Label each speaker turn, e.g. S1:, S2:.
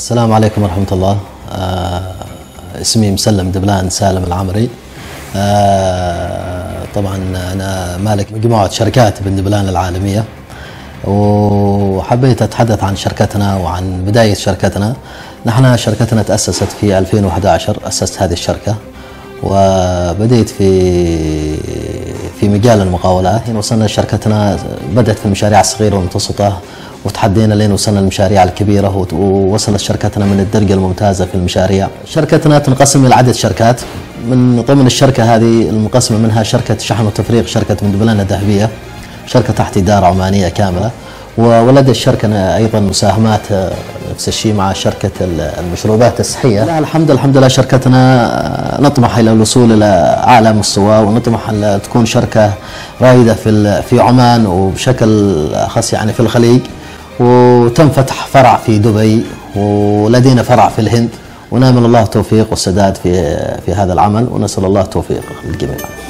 S1: السلام عليكم ورحمة الله. اسمي مسلم دبلان سالم العمري. طبعا أنا مالك مجموعة شركات بن دبلان العالمية، وحبيت أتحدث عن شركتنا وعن بداية شركتنا. نحن شركتنا تأسست في 2011، أسست هذه الشركة وبديت في مجال المقاولات. وصلنا شركتنا بدأت في المشاريع الصغيرة والمتوسطة، وتحدينا لين وصلنا للمشاريع الكبيرة، ووصلت شركتنا من الدرجة الممتازة في المشاريع. شركتنا تنقسم إلى عدة شركات. من ضمن الشركة هذه المقسمة منها شركة شحن وتفريغ شركة بن دبلان الذهبية، شركة تحت إدارة عمانية كاملة. ولدى الشركة أيضا مساهمات نفس الشيء مع شركة المشروبات الصحية. لا الحمد لله شركتنا نطمح إلى الوصول إلى أعلى مستوى، ونطمح أن تكون شركة رائدة في عمان، وبشكل أخص يعني في الخليج. وتم فتح فرع في دبي، ولدينا فرع في الهند، ونامل الله التوفيق والسداد في هذا العمل، ونسأل الله التوفيق للجميع.